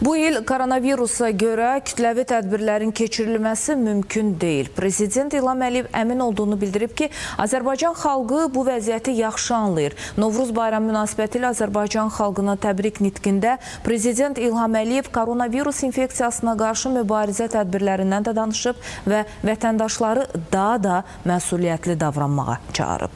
Bu il koronavirusa görə kütləvi tədbirlərin keçirilməsi mümkün deyil. Prezident İlham Əliyev əmin olduğunu bildirib ki, Azərbaycan xalqı bu vəziyyəti yaxşı anlayır. Novruz bayramı münasibətilə Azərbaycan xalqına təbrik nitqində Prezident İlham Əliyev koronavirus infeksiyasına qarşı mübarizə tədbirlərindən də danışıb və vətəndaşları daha da məsuliyyətli davranmağa çağırıb.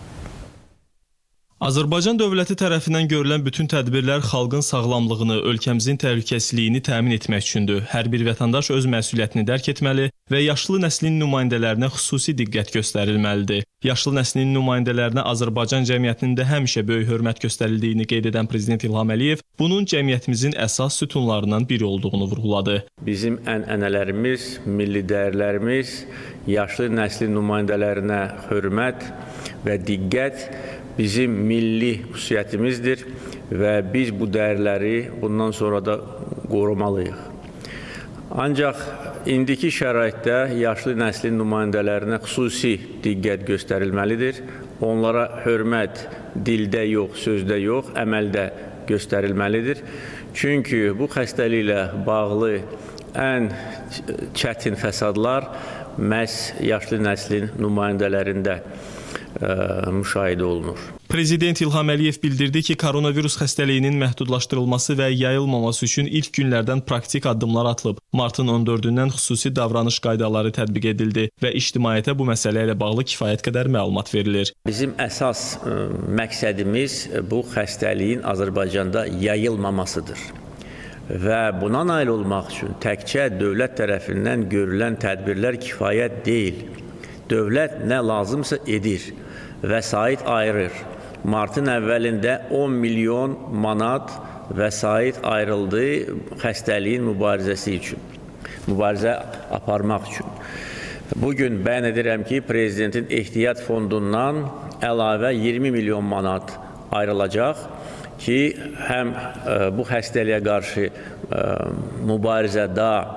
Azərbaycan dövləti tərəfindən görülən bütün tədbirlər xalqın sağlamlığını, ölkəmizin təhlükəsizliyini təmin etmək üçündür. Hər bir vətəndaş öz məsuliyyətini dərk etməli və yaşlı nəslin nümayəndələrinə xüsusi diqqət göstərilməlidir. Yaşlı nəslin nümayəndələrinə Azərbaycan cəmiyyətində həmişə böyük hörmət göstərildiyini qeyd edən Prezident İlham Əliyev bunun cəmiyyətimizin əsas sütunlarından biri olduğunu vurğuladı. Bizim ənənələrimiz, milli dəyərlərimiz, yaşlı nəslin nümayəndələrinə hörmət və diqqət bizim milli xüsusiyyətimizdir və biz bu dəyərləri bundan sonra da qorumalıyıq. Ancaq indiki şəraitdə yaşlı nəslin nümayəndələrinə xüsusi diqqət göstərilməlidir. Onlara hörmət dildə yox, sözdə yox, əməldə göstərilməlidir. Çünki bu xəstəliklə bağlı ən çətin fəsadlar məhz yaşlı nəslin nümayəndələrində müşahidə olunur. Prezident İlham Əliyev bildirdi ki, koronavirus xəstəliyinin məhdudlaşdırılması və yayılmaması üçün ilk günlərdən praktik addımlar atılıb. Martın 14-dən xüsusi davranış qaydaları tətbiq edildi və ictimaiyyətə bu məsələ ilə bağlı kifayət qədər məlumat verilir. Bizim əsas məqsədimiz bu xəstəliyin Azərbaycanda yayılmamasıdır. Və buna nail olmaq üçün təkcə dövlət tərəfindən görülən tədbirlər kifayət deyil. Dövlət nə lazımsa edir, vəsait ayırır. Martın əvvəlində 10 milyon manat vəsait ayrıldı xəstəliyin mübarizəsi üçün, mübarizə aparmaq üçün. Bugün bəyan edirəm ki, Prezidentin ehtiyat fondundan əlavə 20 milyon manat ayrılacaq ki, həm bu xəstəliyə qarşı mübarizə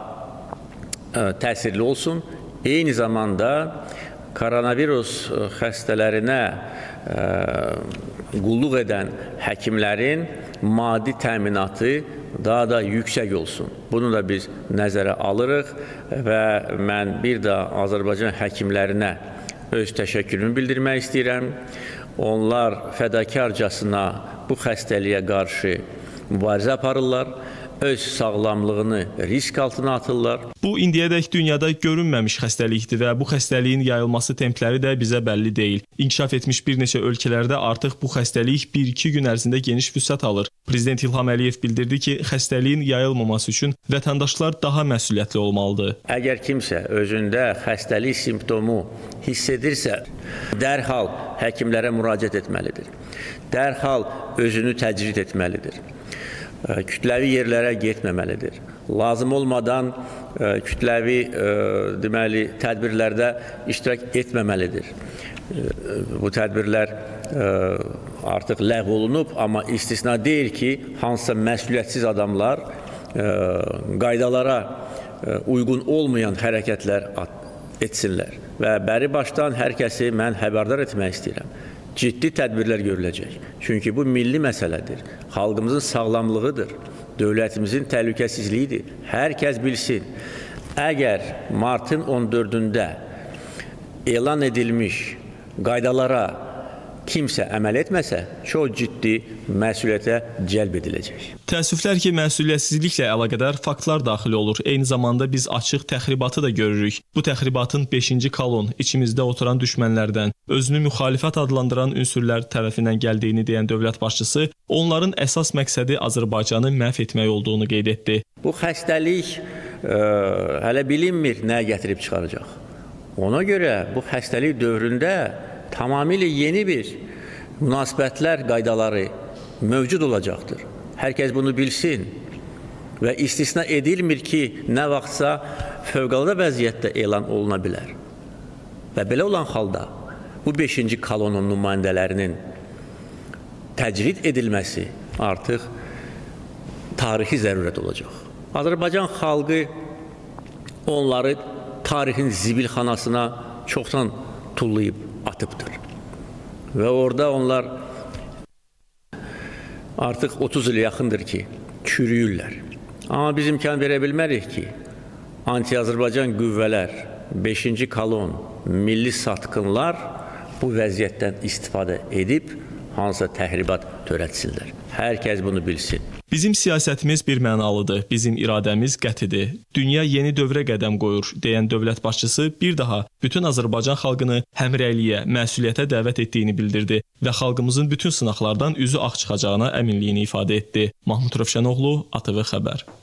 daha təsirli olsun, eyni zamanda koronavirus xəstələrinə qulluq edən həkimlərin maddi təminatı daha da yüksək olsun. Bunu da biz nəzərə alırıq və mən bir də Azərbaycan həkimlərinə öz təşəkkürümü bildirmək istəyirəm. Onlar fədakarcasına bu xəstəliyə qarşı mübarizə aparırlar. Öz sağlamlığını risk altına atırlar. Bu, indiyədək dünyada görünməmiş xəstəlikdir və bu xəstəliyin yayılması templəri də bizə bəlli deyil. İnkişaf etmiş bir neçə ölkələrdə artıq bu xəstəlik 1-2 gün ərzində geniş vüsət alır. Prezident İlham Əliyev bildirdi ki, xəstəliyin yayılmaması üçün vətəndaşlar daha məsuliyyətli olmalıdır. Əgər kimsə özündə xəstəlik simptomu hiss edirsə, dərhal həkimlərə müraciət etməlidir. Dərhal özünü təcrid etməlidir. Kütləvi yerlərə getməməlidir. Lazım olmadan kütləvi tədbirlərdə iştirak etməməlidir. Bu tədbirlər artıq ləğv olunub, amma istisna deyil ki, hansısa məsuliyyətsiz adamlar qaydalara uyğun olmayan hərəkətlər etsinlər. Və bəri başdan hər kəsi mən xəbərdar etmək istəyirəm. Ciddi tədbirlər görüləcək. Çünki bu milli məsələdir. Xalqımızın sağlamlığıdır. Dövlətimizin təhlükəsizliyidir. Hər kəs bilsin. Əgər martın 14-də elan edilmiş qaydalara kimsə əməl etməsə, çox ciddi məsuliyyətə cəlb ediləcək. Təəssüflər ki, məsuliyyətsizliklə əlaqədar faktlar daxil olur. Eyni zamanda biz açıq təxribatı da görürük. Bu təxribatın 5-ci kolon, içimizdə oturan düşmənlərdən, özünü müxalifət adlandıran ünsürlər tərəfindən gəldiyini deyən dövlət başçısı, onların əsas məqsədi Azərbaycanı məhv etmək olduğunu qeyd etdi. Bu xəstəlik hələ bilinmir nəyə gətirib çıxaracaq. Ona görə bu xəstəlik dövründə tamamilə yeni bir münasibətlər qaydaları mövcud olacaqdır. Hər kəs bunu bilsin və istisna edilmir ki, nə vaxtsa fövqəladə vəziyyətdə elan oluna bilər. Və belə olan halda bu 5-ci kolonun nümayəndələrinin təcrid edilməsi artıq tarixi zərurət olacaq. Azərbaycan xalqı onları tarixin zibilxanasına çoxdan tullayıb atıbdır. Və orada onlar artıq 30 ilə yaxındır ki, çürüyürlər. Amma biz imkan verə bilmərik ki, anti-Azərbaycan qüvvələr, 5-ci kolon, milli satqınlar bu vəziyyətdən istifadə edib hansısa təhribat törətsinlər. Hər kəs bunu bilsin. Bizim siyasətimiz birmənalıdır, bizim iradəmiz qətidir. Dünya yeni dövrə qədəm qoyur, deyən dövlət başçısı bir daha bütün Azərbaycan xalqını həmrəyliyə, məsuliyyətə dəvət etdiyini bildirdi və xalqımızın bütün sınaqlardan üzü ağ çıxacağına əminliyini ifadə etdi. Mahmud Rövşənoğlu, ATV Xəbər.